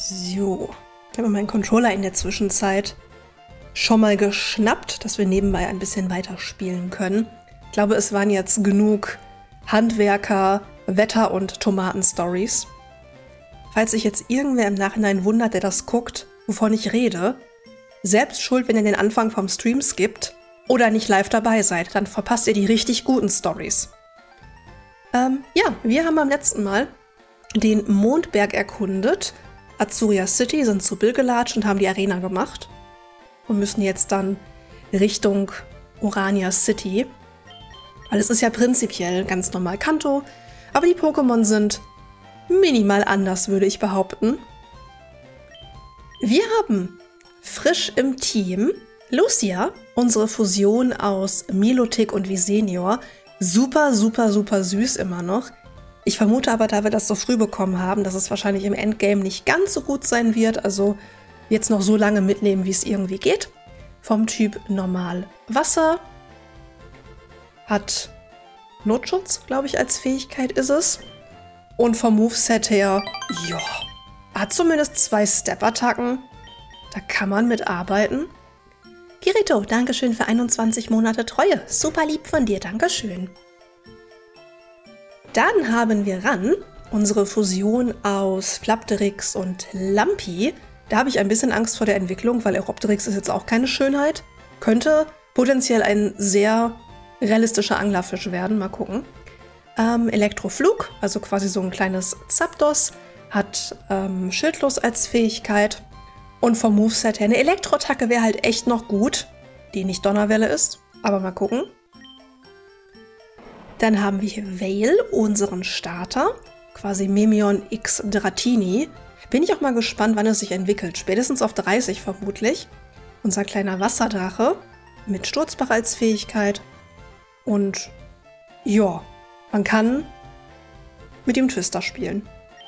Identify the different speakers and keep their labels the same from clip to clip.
Speaker 1: So, ich habe meinen Controller in der Zwischenzeit schon mal geschnappt, dass wir nebenbei ein bisschen weiter spielen können. Ich glaube, es waren jetzt genug Handwerker, Wetter- und Tomaten-Stories. Falls sich jetzt irgendwer im Nachhinein wundert, der das guckt, wovon ich rede, selbst schuld, wenn ihr den Anfang vom Stream skippt oder nicht live dabei seid, dann verpasst ihr die richtig guten Stories. Ja, wir haben beim letzten Mal den Mondberg erkundet, Azuria City, sind zu Bill gelatscht und haben die Arena gemacht und müssen jetzt dann Richtung Orania City. Weil es ist ja prinzipiell ganz normal Kanto, aber die Pokémon sind minimal anders, würde ich behaupten. Wir haben frisch im Team Lucia, unsere Fusion aus Milotic und Visenior. Super, super, super süß immer noch. Ich vermute aber, da wir das so früh bekommen haben, dass es wahrscheinlich im Endgame nicht ganz so gut sein wird. Also jetzt noch so lange mitnehmen, wie es irgendwie geht. Vom Typ Normal Wasser. Hat Notschutz, glaube ich, als Fähigkeit ist es. Und vom Moveset her, ja, hat zumindest 2 Step-Attacken. Da kann man mit arbeiten. Kirito, Dankeschön für 21 Monate Treue. Super lieb von dir, Dankeschön. Dann haben wir Ran, unsere Fusion aus Flapterix und Lampi. Da habe ich ein bisschen Angst vor der Entwicklung, weil Aeropteryx ist jetzt auch keine Schönheit. Könnte potenziell ein sehr realistischer Anglerfisch werden, mal gucken. Elektroflug, also quasi so ein kleines Zapdos, hat Schildlos als Fähigkeit. Und vom Moveset her, eine Elektroattacke wäre halt echt noch gut, die nicht Donnerwelle ist, aber mal gucken. Dann haben wir hier Veil, unseren Starter, quasi Memion X Dratini. Bin ich auch mal gespannt, wann es sich entwickelt. Spätestens auf 30 vermutlich. Unser kleiner Wasserdrache mit Sturzbach als Fähigkeit. Und ja, man kann mit dem Twister spielen.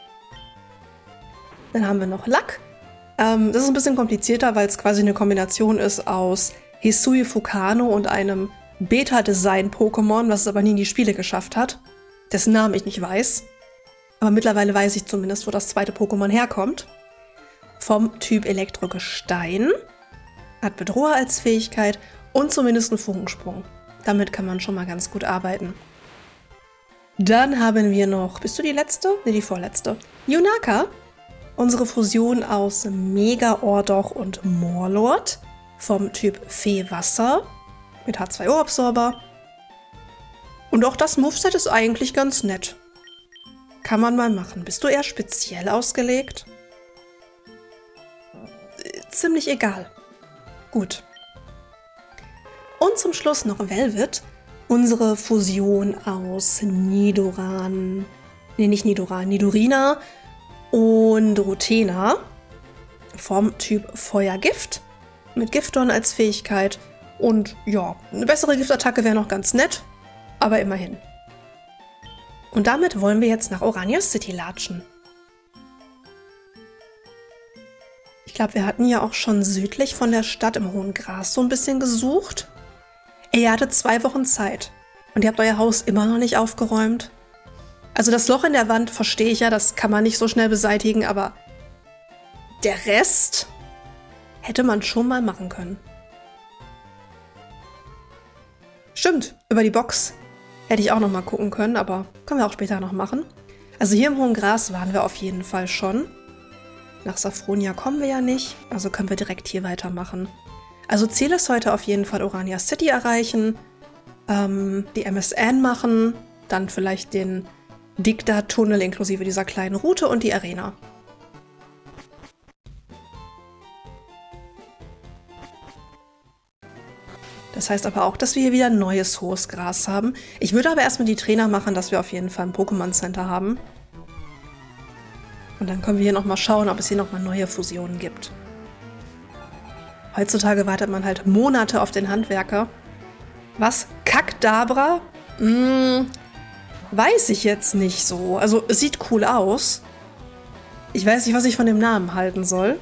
Speaker 1: Dann haben wir noch Lack. Das ist ein bisschen komplizierter, weil es quasi eine Kombination ist aus Hisui Fukano und einem Beta-Design-Pokémon, was es aber nie in die Spiele geschafft hat, dessen Namen ich nicht weiß. Aber mittlerweile weiß ich zumindest, wo das zweite Pokémon herkommt. Vom Typ Elektrogestein. Hat Bedroher als Fähigkeit und zumindest einen Funkensprung. Damit kann man schon mal ganz gut arbeiten. Dann haben wir noch, bist du die letzte? Ne, die vorletzte. Yunaka. Unsere Fusion aus Mega-Ordoch und Morlord vom Typ Fee-Wasser mit H2O-Absorber. Und auch das Moveset ist eigentlich ganz nett. Kann man mal machen. Bist du eher speziell ausgelegt? Ziemlich egal. Gut. Und zum Schluss noch Velvet, unsere Fusion aus Nidoran, nee, nicht Nidoran, Nidorina und Rotena vom Typ Feuergift mit Giftdorn als Fähigkeit. Und ja, eine bessere Giftattacke wäre noch ganz nett, aber immerhin. Und damit wollen wir jetzt nach Orania City latschen. Ich glaube, wir hatten ja auch schon südlich von der Stadt im Hohen Gras so ein bisschen gesucht. Ihr hattet 2 Wochen Zeit und ihr habt euer Haus immer noch nicht aufgeräumt. Also das Loch in der Wand verstehe ich ja, das kann man nicht so schnell beseitigen, aber der Rest hätte man schon mal machen können. Stimmt, über die Box hätte ich auch noch mal gucken können, aber können wir auch später noch machen. Also hier im Hohen Gras waren wir auf jeden Fall schon. Nach Saffronia kommen wir ja nicht, also können wir direkt hier weitermachen. Also Ziel ist heute auf jeden Fall Orania City erreichen, die MSN machen, dann vielleicht den Dicta-Tunnel inklusive dieser kleinen Route und die Arena. Das heißt aber auch, dass wir hier wieder neues hohes Gras haben. Ich würde aber erstmal die Trainer machen, dass wir auf jeden Fall ein Pokémon Center haben. Und dann können wir hier nochmal schauen, ob es hier nochmal neue Fusionen gibt. Heutzutage wartet man halt Monate auf den Handwerker. Was? Kakdabra? Weiß ich jetzt nicht so. Also es sieht cool aus. Ich weiß nicht, was ich von dem Namen halten soll.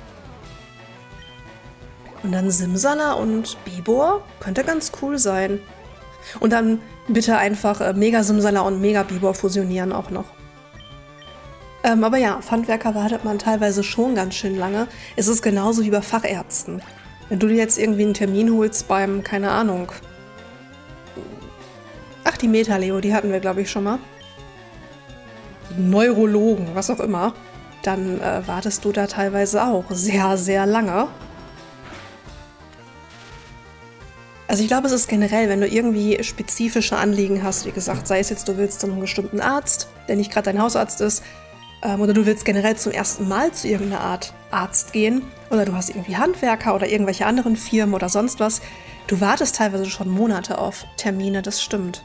Speaker 1: Und dann Simsala und Bibor. Könnte ganz cool sein. Und dann bitte einfach Mega Simsala und Mega Bibor fusionieren auch noch. Aber ja, auf Handwerker wartet man teilweise schon ganz schön lange. Es ist genauso wie bei Fachärzten. Wenn du dir jetzt irgendwie einen Termin holst beim, keine Ahnung. Ach, die Metaleo, die hatten wir, glaube ich, schon mal. Neurologen, was auch immer. Dann wartest du da teilweise auch sehr, sehr lange. Also ich glaube, es ist generell, wenn du irgendwie spezifische Anliegen hast, wie gesagt, sei es jetzt, du willst zu einem bestimmten Arzt, der nicht gerade dein Hausarzt ist, oder du willst generell zum ersten Mal zu irgendeiner Art Arzt gehen, oder du hast irgendwie Handwerker oder irgendwelche anderen Firmen oder sonst was, du wartest teilweise schon Monate auf Termine, das stimmt.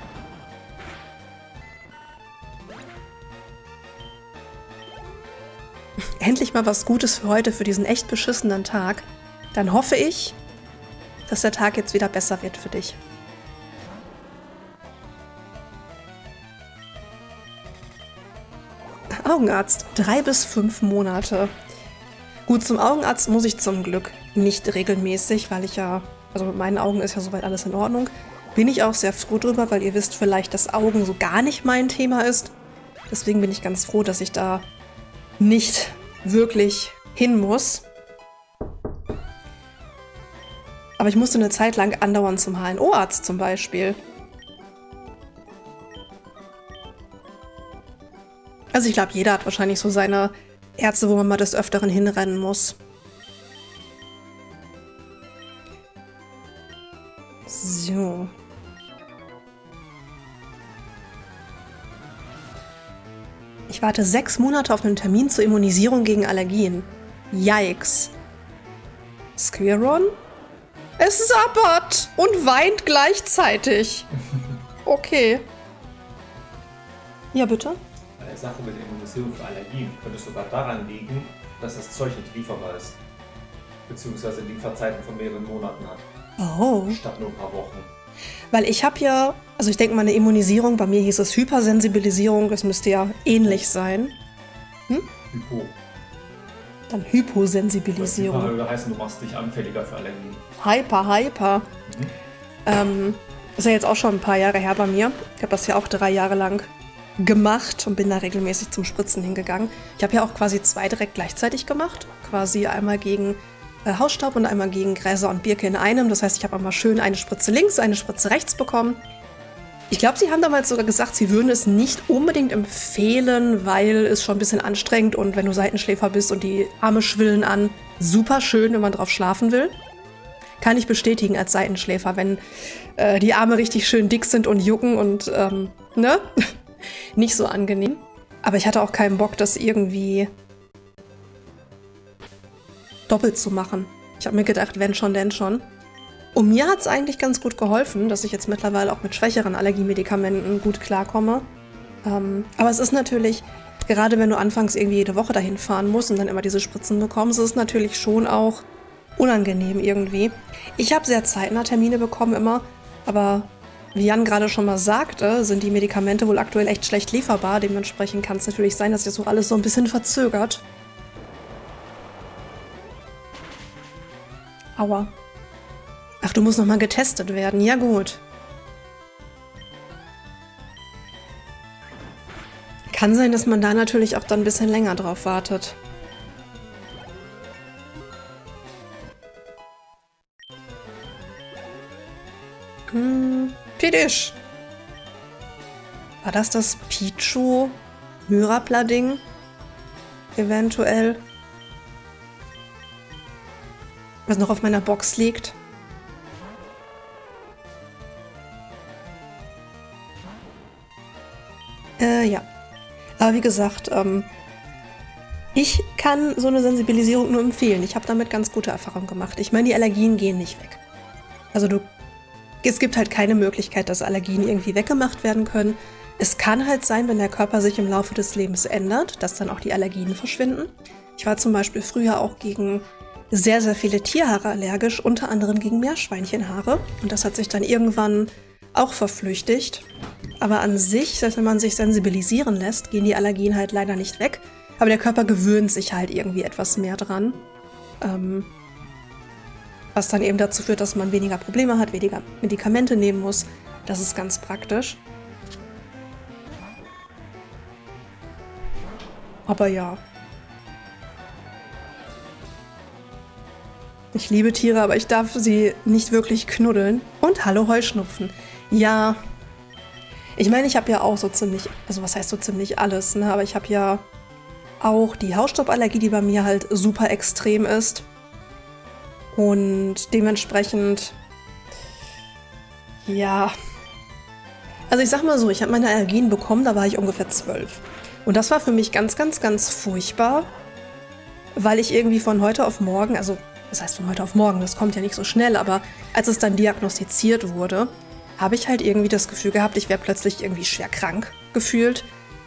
Speaker 1: Endlich mal was Gutes für heute, für diesen echt beschissenen Tag. Dann hoffe ich, dass der Tag jetzt wieder besser wird für dich. Augenarzt, 3 bis 5 Monate. Gut, zum Augenarzt muss ich zum Glück nicht regelmäßig, weil ich ja, also mit meinen Augen ist ja soweit alles in Ordnung. Bin ich auch sehr froh drüber, weil ihr wisst vielleicht, dass Augen so gar nicht mein Thema ist. Deswegen bin ich ganz froh, dass ich da nicht wirklich hin muss. Aber ich musste eine Zeit lang andauernd zum HNO-Arzt zum Beispiel. Also ich glaube, jeder hat wahrscheinlich so seine Ärzte, wo man mal des Öfteren hinrennen muss. So. Ich warte 6 Monate auf einen Termin zur Immunisierung gegen Allergien. Yikes. Squirron? Es sabbert und weint gleichzeitig. Okay. Ja, bitte?
Speaker 2: Eine Sache mit der Immunisierung für Allergien könnte sogar daran liegen, dass das Zeug nicht lieferbar ist. Beziehungsweise Lieferzeiten von mehreren Monaten hat.
Speaker 1: Oh.
Speaker 2: Statt nur ein paar Wochen.
Speaker 1: Weil ich habe ja, also ich denke mal eine Immunisierung, bei mir hieß es Hypersensibilisierung, das müsste ja ähnlich sein.
Speaker 2: Hypo.
Speaker 1: Dann Hyposensibilisierung.
Speaker 2: Das würde heißen, du machst dich anfälliger für Allergien.
Speaker 1: Hyper. Ist ja jetzt auch schon ein paar Jahre her bei mir. Ich habe das ja auch 3 Jahre lang gemacht und bin da regelmäßig zum Spritzen hingegangen. Ich habe ja auch quasi 2 direkt gleichzeitig gemacht. Quasi einmal gegen Hausstaub und einmal gegen Gräser und Birke in einem. Das heißt, ich habe einmal schön eine Spritze links, eine Spritze rechts bekommen. Ich glaube, sie haben damals sogar gesagt, sie würden es nicht unbedingt empfehlen, weil es schon ein bisschen anstrengend und wenn du Seitenschläfer bist und die Arme schwillen an, super schön, wenn man drauf schlafen will. Kann ich bestätigen als Seitenschläfer, wenn die Arme richtig schön dick sind und jucken und ne? Nicht so angenehm. Aber ich hatte auch keinen Bock, das irgendwie doppelt zu machen. Ich habe mir gedacht, wenn schon, denn schon. Und mir hat es eigentlich ganz gut geholfen, dass ich jetzt mittlerweile auch mit schwächeren Allergiemedikamenten gut klarkomme. Aber es ist natürlich, gerade wenn du anfangs irgendwie jede Woche dahin fahren musst und dann immer diese Spritzen bekommst, ist es natürlich schon auch unangenehm irgendwie. Ich habe sehr zeitnah Termine bekommen immer, aber wie Jan gerade schon mal sagte, sind die Medikamente wohl aktuell echt schlecht lieferbar. Dementsprechend kann es natürlich sein, dass sich das so alles so ein bisschen verzögert. Aua. Ach, du musst nochmal getestet werden. Ja gut. Kann sein, dass man da natürlich auch dann ein bisschen länger drauf wartet. Pidisch. War das Pichu-Myrapla-Ding? Eventuell. Was noch auf meiner Box liegt. Ja. Aber wie gesagt, ich kann so eine Sensibilisierung nur empfehlen. Ich habe damit ganz gute Erfahrungen gemacht. Ich meine, die Allergien gehen nicht weg. Also es gibt halt keine Möglichkeit, dass Allergien irgendwie weggemacht werden können. Es kann halt sein, wenn der Körper sich im Laufe des Lebens ändert, dass dann auch die Allergien verschwinden. Ich war zum Beispiel früher auch gegen sehr, sehr viele Tierhaare allergisch, unter anderem gegen Meerschweinchenhaare. Und das hat sich dann irgendwann auch verflüchtigt. Aber an sich, selbst wenn man sich sensibilisieren lässt, gehen die Allergien halt leider nicht weg. Aber der Körper gewöhnt sich halt irgendwie etwas mehr dran. Was dann eben dazu führt, dass man weniger Probleme hat, weniger Medikamente nehmen muss. Das ist ganz praktisch. Aber ja. Ich liebe Tiere, aber ich darf sie nicht wirklich knuddeln. Und hallo Heuschnupfen. Ja, ich meine, ich habe ja auch so ziemlich, also was heißt so ziemlich alles, ne? Aber ich habe ja auch die Hausstauballergie, die bei mir halt super extrem ist. Und dementsprechend, ja. Also ich sag mal so, ich habe meine Allergien bekommen, da war ich ungefähr 12. Und das war für mich ganz, ganz, ganz furchtbar, weil ich irgendwie von heute auf morgen, also das heißt von heute auf morgen, das kommt ja nicht so schnell, aber als es dann diagnostiziert wurde, habe ich halt irgendwie das Gefühl gehabt, ich wäre plötzlich irgendwie schwer krank gefühlt,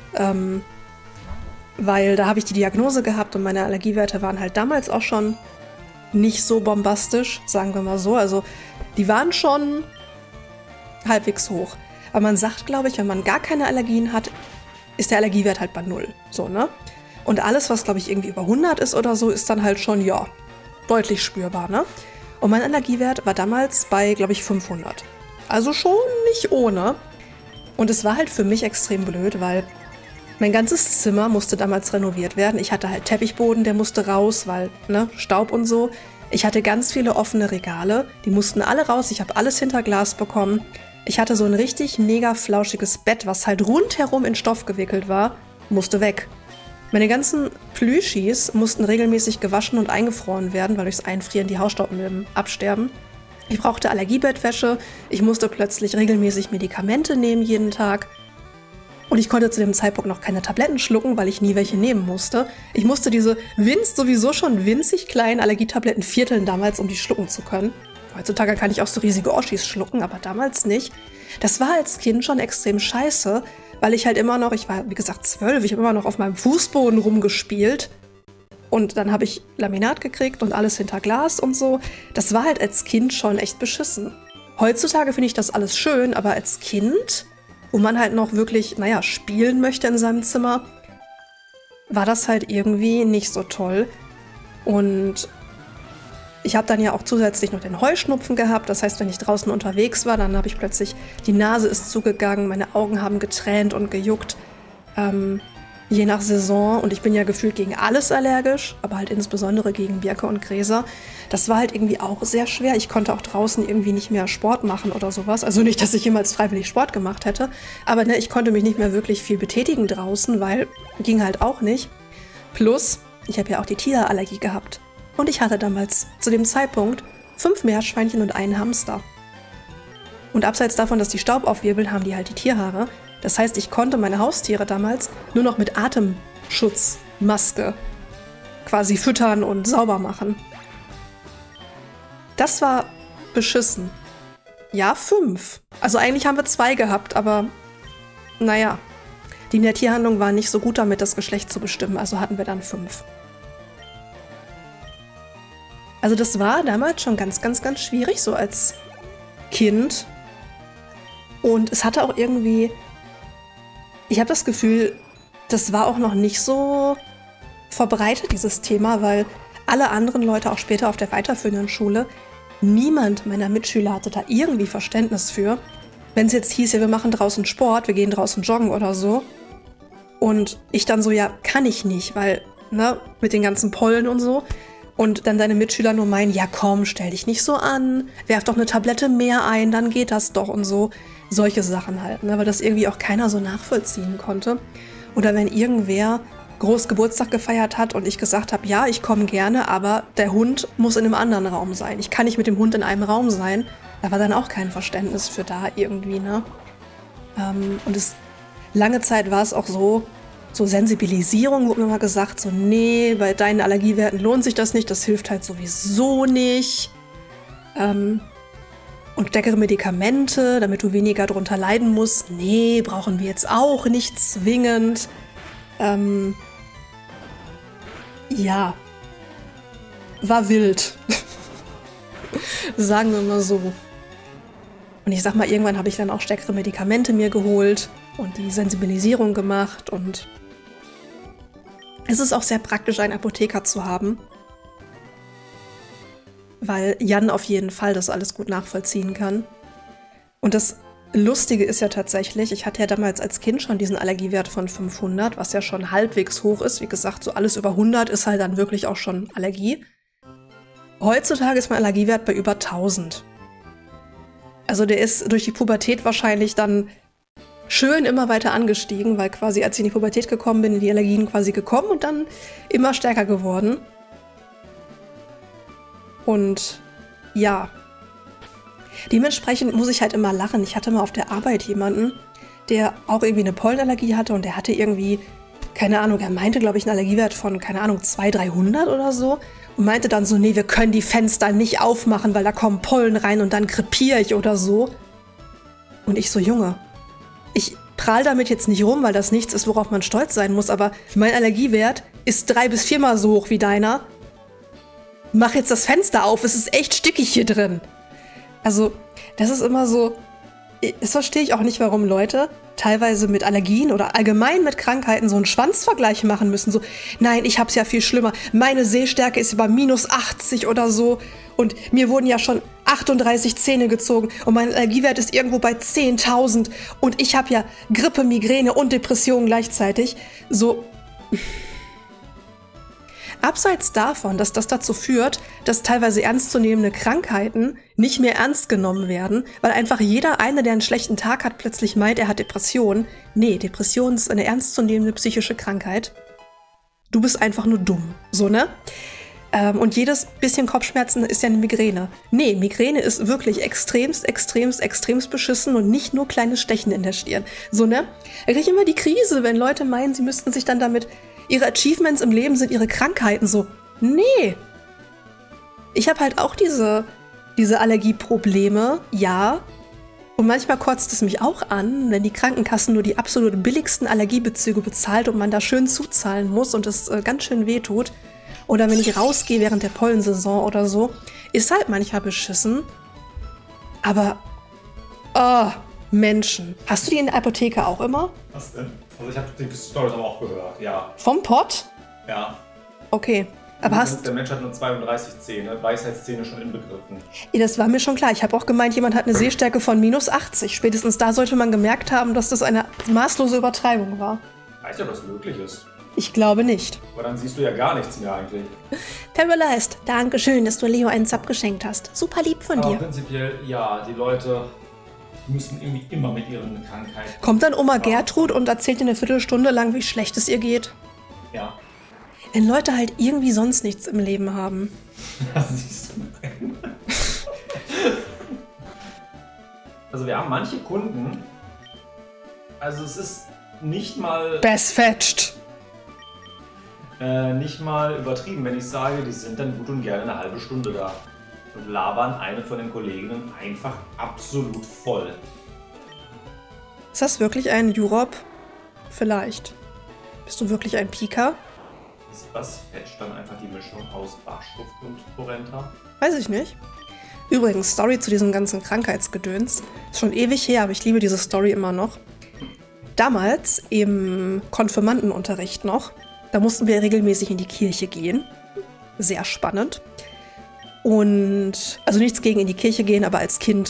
Speaker 1: weil da habe ich die Diagnose gehabt und meine Allergiewerte waren halt damals auch schon nicht so bombastisch, sagen wir mal so. Also die waren schon halbwegs hoch. Aber man sagt, glaube ich, wenn man gar keine Allergien hat, ist der Allergiewert halt bei 0. So, ne? Und alles, was, glaube ich, irgendwie über 100 ist oder so, ist dann halt schon, ja, deutlich spürbar, ne? Und mein Allergiewert war damals bei, glaube ich, 500. Also schon nicht ohne. Und es war halt für mich extrem blöd, weil mein ganzes Zimmer musste damals renoviert werden. Ich hatte halt Teppichboden, der musste raus, weil, ne, Staub und so. Ich hatte ganz viele offene Regale, die mussten alle raus. Ich habe alles hinter Glas bekommen. Ich hatte so ein richtig mega flauschiges Bett, was halt rundherum in Stoff gewickelt war, musste weg. Meine ganzen Plüschis mussten regelmäßig gewaschen und eingefroren werden, weil durchs Einfrieren die Hausstaubmilben absterben. Ich brauchte Allergiebettwäsche, ich musste plötzlich regelmäßig Medikamente nehmen jeden Tag. Und ich konnte zu dem Zeitpunkt noch keine Tabletten schlucken, weil ich nie welche nehmen musste. Ich musste diese sowieso schon winzig kleinen Allergietabletten vierteln damals, um die schlucken zu können. Heutzutage kann ich auch so riesige Oschis schlucken, aber damals nicht. Das war als Kind schon extrem scheiße, weil ich halt immer noch, ich war wie gesagt 12, ich habe immer noch auf meinem Fußboden rumgespielt. Und dann habe ich Laminat gekriegt und alles hinter Glas und so. Das war halt als Kind schon echt beschissen. Heutzutage finde ich das alles schön, aber als Kind, wo man halt noch wirklich, naja, spielen möchte in seinem Zimmer, war das halt irgendwie nicht so toll. Und ich habe dann ja auch zusätzlich noch den Heuschnupfen gehabt. Das heißt, wenn ich draußen unterwegs war, dann habe ich plötzlich, die Nase ist zugegangen, meine Augen haben getränt und gejuckt. Je nach Saison. Und ich bin ja gefühlt gegen alles allergisch, aber halt insbesondere gegen Birke und Gräser. Das war halt irgendwie auch sehr schwer. Ich konnte auch draußen irgendwie nicht mehr Sport machen oder sowas. Also nicht, dass ich jemals freiwillig Sport gemacht hätte. Aber ne, ich konnte mich nicht mehr wirklich viel betätigen draußen, weil ging halt auch nicht. Plus, ich habe ja auch die Tierallergie gehabt. Und ich hatte damals zu dem Zeitpunkt 5 Meerschweinchen und einen Hamster. Und abseits davon, dass die Staub aufwirbeln, haben die halt die Tierhaare. Das heißt, ich konnte meine Haustiere damals nur noch mit Atemschutzmaske quasi füttern und sauber machen. Das war beschissen. Ja, 5. Also eigentlich haben wir 2 gehabt, aber naja, die in der Tierhandlung waren nicht so gut damit, das Geschlecht zu bestimmen, also hatten wir dann 5. Also das war damals schon ganz, ganz, ganz schwierig, so als Kind. Und es hatte auch irgendwie, ich habe das Gefühl, das war auch noch nicht so verbreitet, dieses Thema, weil alle anderen Leute, auch später auf der weiterführenden Schule, niemand meiner Mitschüler hatte da irgendwie Verständnis für. Wenn es jetzt hieß, ja, wir machen draußen Sport, wir gehen draußen joggen oder so. Und ich dann so, ja, kann ich nicht, weil, ne, mit den ganzen Pollen und so. Und dann deine Mitschüler nur meinen, ja komm, stell dich nicht so an, werf doch eine Tablette mehr ein, dann geht das doch und so. Solche Sachen halt, ne, weil das irgendwie auch keiner so nachvollziehen konnte. Oder wenn irgendwer groß Geburtstag gefeiert hat und ich gesagt habe, ja, ich komme gerne, aber der Hund muss in einem anderen Raum sein. Ich kann nicht mit dem Hund in einem Raum sein. Da war dann auch kein Verständnis für da irgendwie, ne. Und lange Zeit war es auch so Sensibilisierung, wurde mir mal gesagt, so nee, bei deinen Allergiewerten lohnt sich das nicht, das hilft halt sowieso nicht. Und stärkere Medikamente, damit du weniger drunter leiden musst, nee, brauchen wir jetzt auch nicht zwingend. Ja, war wild. Sagen wir mal so. Und ich sag mal, irgendwann habe ich dann auch stärkere Medikamente mir geholt und die Sensibilisierung gemacht. Und es ist auch sehr praktisch, einen Apotheker zu haben, weil Jan auf jeden Fall das alles gut nachvollziehen kann. Und das Lustige ist ja tatsächlich, ich hatte ja damals als Kind schon diesen Allergiewert von 500, was ja schon halbwegs hoch ist. Wie gesagt, so alles über 100 ist halt dann wirklich auch schon Allergie. Heutzutage ist mein Allergiewert bei über 1000. Also der ist durch die Pubertät wahrscheinlich dann schön immer weiter angestiegen, weil quasi als ich in die Pubertät gekommen bin, sind die Allergien quasi gekommen und dann immer stärker geworden. Und ja, dementsprechend muss ich halt immer lachen. Ich hatte mal auf der Arbeit jemanden, der auch irgendwie eine Pollenallergie hatte und der hatte irgendwie, keine Ahnung, er meinte, glaube ich, einen Allergiewert von, keine Ahnung, 200, 300 oder so und meinte dann so, nee, wir können die Fenster nicht aufmachen, weil da kommen Pollen rein und dann krepiere ich oder so. Und ich so, Junge, ich prall damit jetzt nicht rum, weil das nichts ist, worauf man stolz sein muss, aber mein Allergiewert ist 3- bis 4-mal so hoch wie deiner. Mach jetzt das Fenster auf, es ist echt stickig hier drin. Also, das ist immer so, das verstehe ich auch nicht, warum Leute teilweise mit Allergien oder allgemein mit Krankheiten so einen Schwanzvergleich machen müssen. So, nein, ich hab's ja viel schlimmer. Meine Sehstärke ist über -80 oder so und mir wurden ja schon 38 Zähne gezogen und mein Allergiewert ist irgendwo bei 10.000 und ich habe ja Grippe, Migräne und Depressionen gleichzeitig. So... Abseits davon, dass das dazu führt, dass teilweise ernstzunehmende Krankheiten nicht mehr ernst genommen werden, weil einfach jeder eine, der einen schlechten Tag hat, plötzlich meint, er hat Depressionen. Nee, Depression ist eine ernstzunehmende psychische Krankheit. Du bist einfach nur dumm, so, ne? Und jedes bisschen Kopfschmerzen ist ja eine Migräne. Nee, Migräne ist wirklich extremst beschissen und nicht nur kleines Stechen in der Stirn. So, ne? Da kriege ich immer die Krise, wenn Leute meinen, sie müssten sich dann damit... Ihre Achievements im Leben sind ihre Krankheiten. So, nee. Ich habe halt auch diese Allergieprobleme, ja. Und manchmal kotzt es mich auch an, wenn die Krankenkassen nur die absolut billigsten Allergiebezüge bezahlt und man da schön zuzahlen muss und es ganz schön wehtut. Oder wenn ich rausgehe während der Pollensaison oder so. Ist halt manchmal beschissen. Aber, oh, Menschen. Hast du die in der Apotheke auch immer?
Speaker 2: Was denn? Also ich habe die Storys aber auch gehört, ja.
Speaker 1: Vom Pott?
Speaker 2: Ja.
Speaker 1: Okay. Aber
Speaker 2: der Mensch hat nur 32 Zähne, Weisheitszähne schon inbegriffen.
Speaker 1: Ja, das war mir schon klar. Ich habe auch gemeint, jemand hat eine Sehstärke von -80. Spätestens da sollte man gemerkt haben, dass das eine maßlose Übertreibung war.
Speaker 2: Weißt du, ob das möglich ist?
Speaker 1: Ich glaube nicht.
Speaker 2: Aber dann siehst du ja gar nichts mehr eigentlich.
Speaker 1: Paralyzed, dankeschön, dass du Leo einen Sub geschenkt hast. Super lieb von dir.
Speaker 2: Prinzipiell, ja, die Leute müssen irgendwie immer mit ihren Krankheiten...
Speaker 1: Kommt dann Oma Gertrud und erzählt dir eine Viertelstunde lang, wie schlecht es ihr geht?
Speaker 2: Ja.
Speaker 1: Wenn Leute halt irgendwie sonst nichts im Leben haben.
Speaker 2: Das siehst du. Also wir haben manche Kunden, also es ist nicht mal...
Speaker 1: Best fetched.
Speaker 2: Nicht mal übertrieben, wenn ich sage, die sind dann gut und gerne eine halbe Stunde da. Und labern eine von den Kolleginnen einfach absolut voll.
Speaker 1: Ist das wirklich ein Europe? Vielleicht. Bist du wirklich ein Pika?
Speaker 2: Was fetcht dann einfach die Mischung aus Bachschrift und Porenta?
Speaker 1: Weiß ich nicht. Übrigens, Story zu diesem ganzen Krankheitsgedöns. Ist schon ewig her, aber ich liebe diese Story immer noch. Damals im Konfirmandenunterricht noch, da mussten wir regelmäßig in die Kirche gehen. Sehr spannend. Und, also nichts gegen in die Kirche gehen, aber als Kind,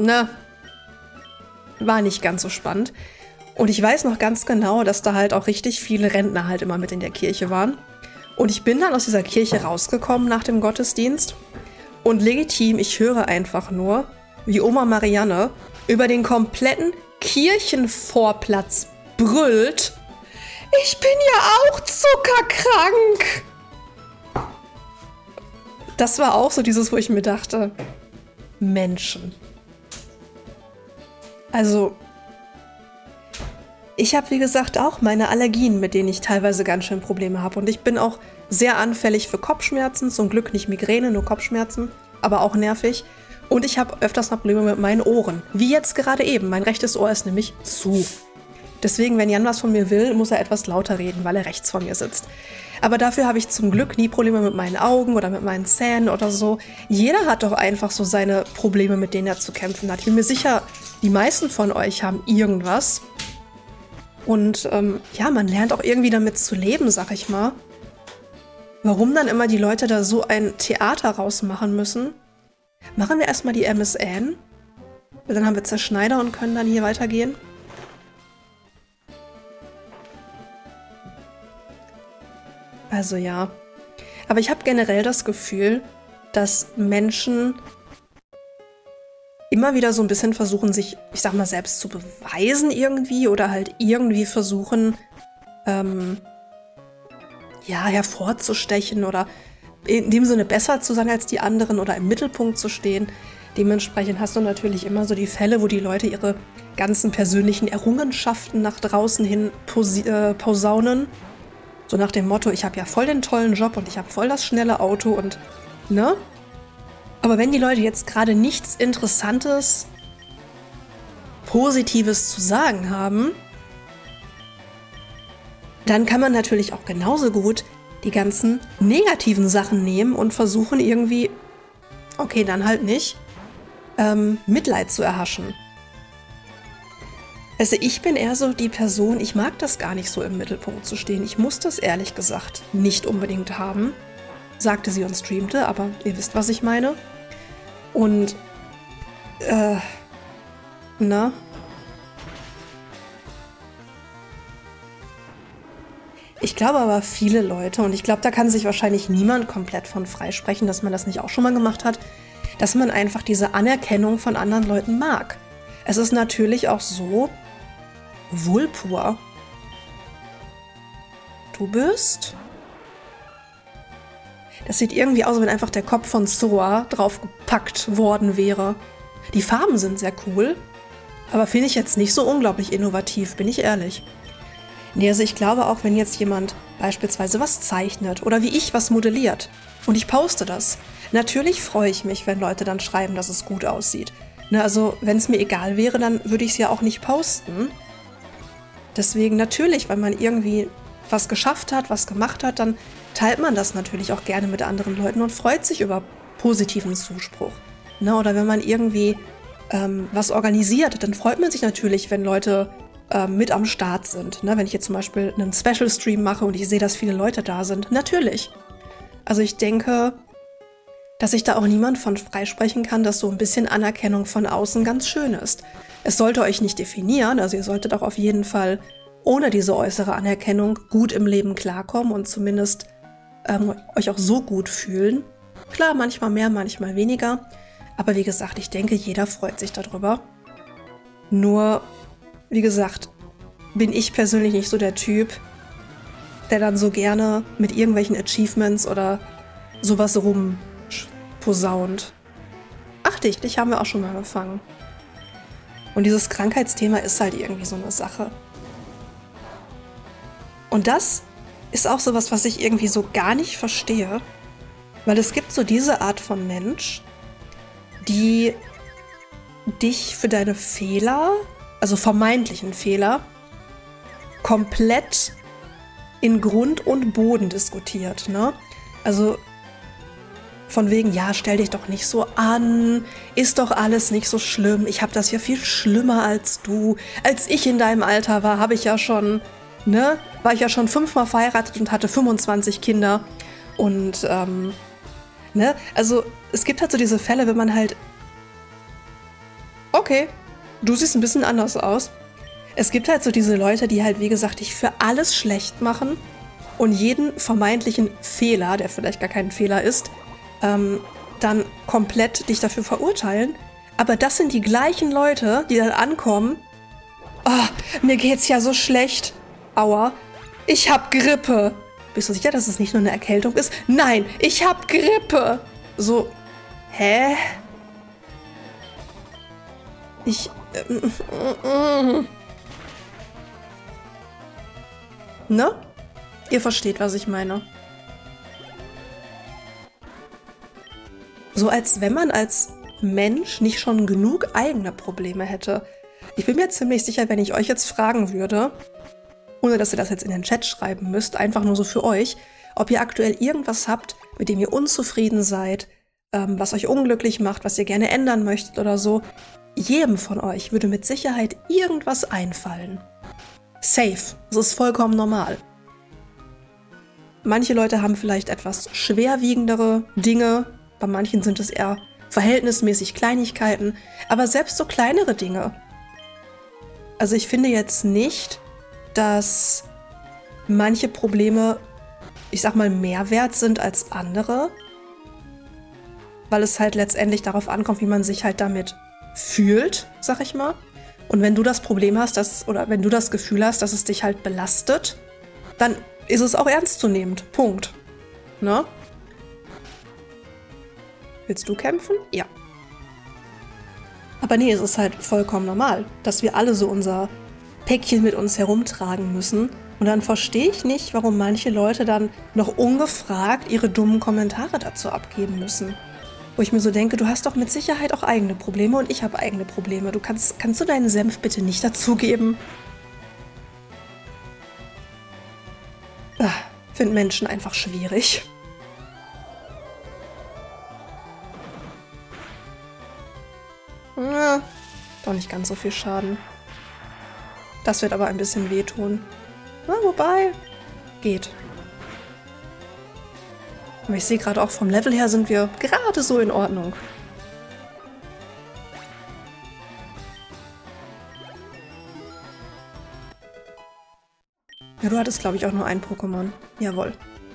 Speaker 1: war nicht ganz so spannend. Und ich weiß noch ganz genau, dass da halt auch richtig viele Rentner halt immer mit in der Kirche waren. Und ich bin dann aus dieser Kirche rausgekommen nach dem Gottesdienst. Und legitim, ich höre einfach nur, wie Oma Marianne über den kompletten Kirchenvorplatz brüllt: Ich bin ja auch zuckerkrank! Das war auch so dieses, wo ich mir dachte, Menschen. Also, ich habe, wie gesagt, auch meine Allergien, mit denen ich teilweise ganz schön Probleme habe. Und ich bin auch sehr anfällig für Kopfschmerzen. Zum Glück nicht Migräne, nur Kopfschmerzen, aber auch nervig. Und ich habe öfters noch Probleme mit meinen Ohren. Wie jetzt gerade eben. Mein rechtes Ohr ist nämlich zu. Deswegen, wenn Jan was von mir will, muss er etwas lauter reden, weil er rechts von mir sitzt. Aber dafür habe ich zum Glück nie Probleme mit meinen Augen oder mit meinen Zähnen oder so. Jeder hat doch einfach so seine Probleme, mit denen er zu kämpfen hat. Ich bin mir sicher, die meisten von euch haben irgendwas. Und ja, man lernt auch irgendwie damit zu leben, sag ich mal. Warum dann immer die Leute da so ein Theater rausmachen müssen? Machen wir erstmal die MSN. Dann haben wir Zerschneider und können dann hier weitergehen. Also ja. Aber ich habe generell das Gefühl, dass Menschen immer wieder so ein bisschen versuchen, sich, ich sag mal, selbst zu beweisen irgendwie oder halt irgendwie versuchen, ja, hervorzustechen oder in dem Sinne besser zu sein als die anderen oder im Mittelpunkt zu stehen. Dementsprechend hast du natürlich immer so die Fälle, wo die Leute ihre ganzen persönlichen Errungenschaften nach draußen hin posaunen. So nach dem Motto, ich habe ja voll den tollen Job und ich habe voll das schnelle Auto und, ne? Aber wenn die Leute jetzt gerade nichts Interessantes, Positives zu sagen haben, dann kann man natürlich auch genauso gut die ganzen negativen Sachen nehmen und versuchen irgendwie, okay, dann halt nicht, Mitleid zu erhaschen. Also ich bin eher so die Person, ich mag das gar nicht so im Mittelpunkt zu stehen. Ich muss das ehrlich gesagt nicht unbedingt haben, sagte sie und streamte, aber ihr wisst, was ich meine. Und, na? Ich glaube aber viele Leute, und ich glaube, da kann sich wahrscheinlich niemand komplett von freisprechen, dass man das nicht auch schon mal gemacht hat, dass man einfach diese Anerkennung von anderen Leuten mag. Es ist natürlich auch so, Vulpur, du bist? Das sieht irgendwie aus, als wenn einfach der Kopf von Sora draufgepackt worden wäre. Die Farben sind sehr cool, aber finde ich jetzt nicht so unglaublich innovativ, bin ich ehrlich. Nee, also ich glaube auch, wenn jetzt jemand beispielsweise was zeichnet oder wie ich was modelliert und ich poste das, natürlich freue ich mich, wenn Leute dann schreiben, dass es gut aussieht. Ne, also wenn es mir egal wäre, dann würde ich es ja auch nicht posten. Deswegen natürlich, wenn man irgendwie was geschafft hat, was gemacht hat, dann teilt man das natürlich auch gerne mit anderen Leuten und freut sich über positiven Zuspruch. Ne, oder wenn man irgendwie was organisiert, dann freut man sich natürlich, wenn Leute mit am Start sind. Ne, wenn ich jetzt zum Beispiel einen Special-Stream mache und ich sehe, dass viele Leute da sind. Natürlich. Also ich denke, dass sich da auch niemand von freisprechen kann, dass so ein bisschen Anerkennung von außen ganz schön ist. Es sollte euch nicht definieren, also ihr solltet auch auf jeden Fall ohne diese äußere Anerkennung gut im Leben klarkommen und zumindest euch auch so gut fühlen. Klar, manchmal mehr, manchmal weniger, aber wie gesagt, ich denke, jeder freut sich darüber. Nur, wie gesagt, bin ich persönlich nicht so der Typ, der dann so gerne mit irgendwelchen Achievements oder sowas rumposaunt. Ach, dich haben wir auch schon mal gefangen. Und dieses Krankheitsthema ist halt irgendwie so eine Sache. Und das ist auch sowas, was ich irgendwie so gar nicht verstehe, weil es gibt so diese Art von Mensch, die dich für deine Fehler, also vermeintlichen Fehler, komplett in Grund und Boden diskutiert, ne? Also von wegen, ja, stell dich doch nicht so an, ist doch alles nicht so schlimm, ich habe das ja viel schlimmer als du. Als ich in deinem Alter war, habe ich ja schon, ne, war ich ja schon 5-mal verheiratet und hatte 25 Kinder. Und, ne, also es gibt halt so diese Fälle, wenn man halt, okay, du siehst ein bisschen anders aus. Es gibt halt so diese Leute, die halt, wie gesagt, dich für alles schlecht machen und jeden vermeintlichen Fehler, der vielleicht gar kein Fehler ist, dann komplett dich dafür verurteilen. Aber das sind die gleichen Leute, die dann ankommen. Oh, mir geht's ja so schlecht. Aua, ich hab Grippe. Bist du sicher, dass es nicht nur eine Erkältung ist? Nein, ich hab Grippe. So, hä? Ne? Ihr versteht, was ich meine. So als wenn man als Mensch nicht schon genug eigene Probleme hätte. Ich bin mir ziemlich sicher, wenn ich euch jetzt fragen würde, ohne dass ihr das jetzt in den Chat schreiben müsst, einfach nur so für euch, ob ihr aktuell irgendwas habt, mit dem ihr unzufrieden seid, was euch unglücklich macht, was ihr gerne ändern möchtet oder so. Jedem von euch würde mit Sicherheit irgendwas einfallen. Safe. Das ist vollkommen normal. Manche Leute haben vielleicht etwas schwerwiegendere Dinge, bei manchen sind es eher verhältnismäßig Kleinigkeiten, aber selbst so kleinere Dinge. Also ich finde jetzt nicht, dass manche Probleme, ich sag mal, mehr wert sind als andere, weil es halt letztendlich darauf ankommt, wie man sich halt damit fühlt, sag ich mal. Und wenn du das Problem hast, oder wenn du das Gefühl hast, dass es dich halt belastet, dann ist es auch ernstzunehmend. Punkt. Ne? Willst du kämpfen? Ja. Aber nee, es ist halt vollkommen normal, dass wir alle so unser Päckchen mit uns herumtragen müssen. Und dann verstehe ich nicht, warum manche Leute dann noch ungefragt ihre dummen Kommentare dazu abgeben müssen. Wo ich mir so denke, du hast doch mit Sicherheit auch eigene Probleme und ich habe eigene Probleme. Kannst du deinen Senf bitte nicht dazugeben? Finde Menschen einfach schwierig. Doch nicht ganz so viel Schaden. Das wird aber ein bisschen wehtun. Wobei, geht. Aber ich sehe gerade auch vom Level her sind wir gerade so in Ordnung. Ja, du hattest, glaube ich, auch nur ein Pokémon. Jawohl.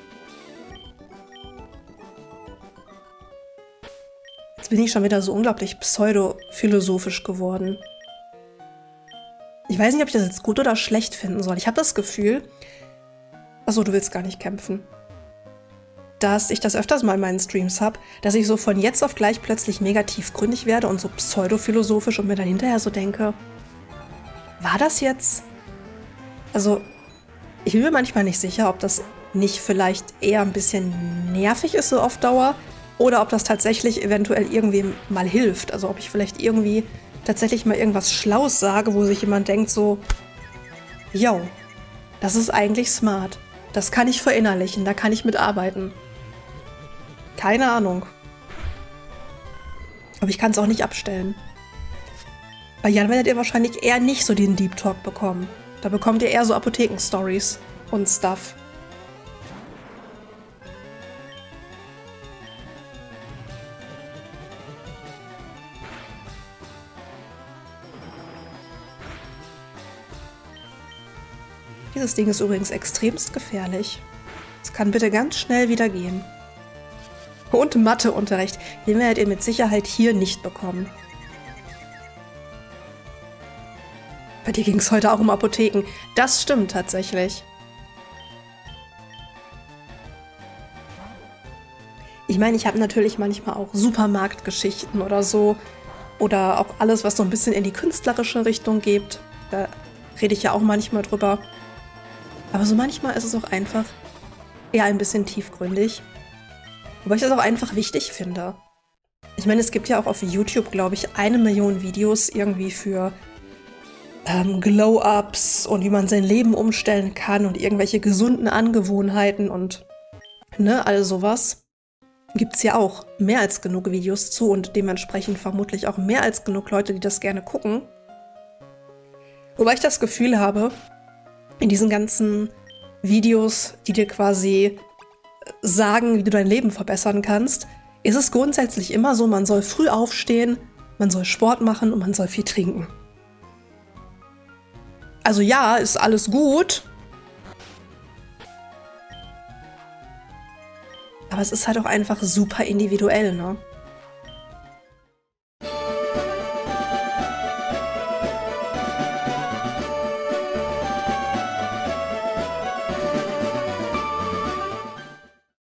Speaker 1: Jetzt bin ich schon wieder so unglaublich pseudo-philosophisch geworden. Ich weiß nicht, ob ich das jetzt gut oder schlecht finden soll. Ich habe das Gefühl... Achso, du willst gar nicht kämpfen. Dass ich das öfters mal in meinen Streams habe, dass ich so von jetzt auf gleich plötzlich mega tiefgründig werde und so pseudo-philosophisch und mir dann hinterher so denke, war das jetzt? Also, ich bin mir manchmal nicht sicher, ob das nicht vielleicht eher ein bisschen nervig ist so auf Dauer oder ob das tatsächlich eventuell irgendwem mal hilft. Also ob ich vielleicht irgendwie tatsächlich mal irgendwas Schlaues sage, wo sich jemand denkt so, yo, das ist eigentlich smart. Das kann ich verinnerlichen, da kann ich mitarbeiten. Keine Ahnung. Aber ich kann es auch nicht abstellen. Bei Jan werdet ihr wahrscheinlich eher nicht so den Deep Talk bekommen. Da bekommt ihr eher so Apotheken-Stories und Stuff. Dieses Ding ist übrigens extremst gefährlich. Es kann bitte ganz schnell wieder gehen. Und Matheunterricht, den werdet ihr mit Sicherheit hier nicht bekommen. Bei dir ging es heute auch um Apotheken. Das stimmt tatsächlich. Ich meine, ich habe natürlich manchmal auch Supermarktgeschichten oder so. Oder auch alles, was so ein bisschen in die künstlerische Richtung geht. Da rede ich ja auch manchmal drüber. Aber so manchmal ist es auch einfach eher ein bisschen tiefgründig. Wobei ich das auch einfach wichtig finde. Ich meine, es gibt ja auch auf YouTube, glaube ich, 1 Million Videos irgendwie für Glow-Ups und wie man sein Leben umstellen kann und irgendwelche gesunden Angewohnheiten und all sowas. Gibt es ja auch mehr als genug Videos zu und dementsprechend vermutlich auch mehr als genug Leute, die das gerne gucken. Wobei ich das Gefühl habe, in diesen ganzen Videos, die dir quasi sagen, wie du dein Leben verbessern kannst, ist es grundsätzlich immer so, man soll früh aufstehen, man soll Sport machen und man soll viel trinken. Also ja, ist alles gut. Aber es ist halt auch einfach super individuell, ne?